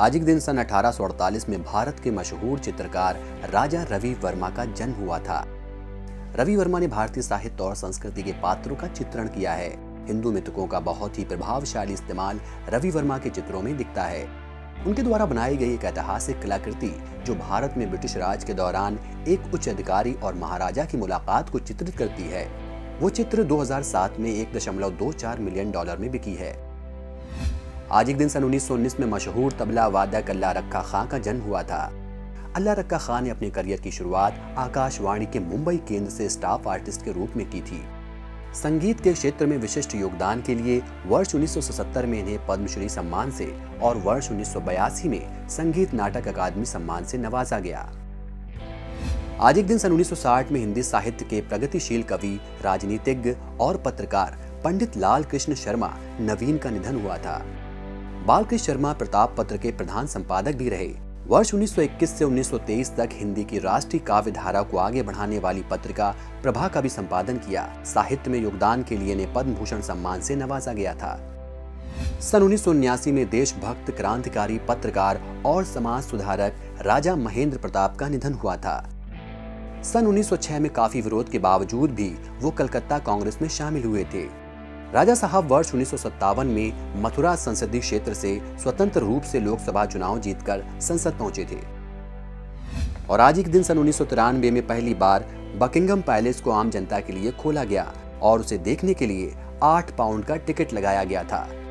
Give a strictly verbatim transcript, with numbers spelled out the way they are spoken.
आज एक दिन सन अठारह सौ अड़तालीस में भारत के मशहूर चित्रकार राजा रवि वर्मा का जन्म हुआ था। रवि वर्मा ने भारतीय साहित्य और संस्कृति के पात्रों का चित्रण किया है। हिंदू मिथकों का बहुत ही प्रभावशाली इस्तेमाल रवि वर्मा के चित्रों में दिखता है। उनके द्वारा बनाई गई एक ऐतिहासिक कलाकृति जो भारत में ब्रिटिश राज के दौरान एक उच्च अधिकारी और महाराजा की मुलाकात को चित्रित करती है, वो चित्र दो हज़ार सात में एक दशमलव दो चार मिलियन डॉलर में बिकी है। आज एक दिन सन उन्नीस सौ उन्नीस में मशहूर तबला वादक अल्लाह रक्का खां का जन्म हुआ था। अल्लाह रक्का खां ने अपने करियर की शुरुआत आकाशवाणी के मुंबई केंद्र से स्टाफ आर्टिस्ट के रूप में की थी। संगीत के क्षेत्र में विशिष्ट योगदान के लिए वर्ष उन्नीस सौ सतहत्तर में इन्हें पद्मश्री सम्मान से और वर्ष उन्नीस सौ बयासी में संगीत नाटक अकादमी सम्मान से नवाजा गया। आज एक दिन सन उन्नीस सौ साठ में हिंदी साहित्य के प्रगतिशील कवि, राजनीतिज्ञ और पत्रकार पंडित लाल कृष्ण शर्मा नवीन का निधन हुआ था। बाल कृष्ण शर्मा प्रताप पत्र के प्रधान संपादक भी रहे। वर्ष उन्नीस सौ इक्कीस से उन्नीस सौ तेईस तक हिंदी की राष्ट्रीय काव्य धारा को आगे बढ़ाने वाली पत्रिका प्रभा का भी संपादन किया। साहित्य में योगदान के लिए इन्हें पद्म भूषण सम्मान से नवाजा गया था। सन उन्नीस सौ उन्यासी में देशभक्त, क्रांतिकारी, पत्रकार और समाज सुधारक राजा महेंद्र प्रताप का निधन हुआ था। सन उन्नीस सौ छह में काफी विरोध के बावजूद भी वो कलकत्ता कांग्रेस में शामिल हुए थे। राजा साहब वर्ष उन्नीस सौ सत्तावन में मथुरा संसदीय क्षेत्र से स्वतंत्र रूप से लोकसभा चुनाव जीतकर संसद पहुंचे थे। और आज एक दिन सन उन्नीस सौ तिरानवे में पहली बार बकिंगम पैलेस को आम जनता के लिए खोला गया और उसे देखने के लिए आठ पाउंड का टिकट लगाया गया था।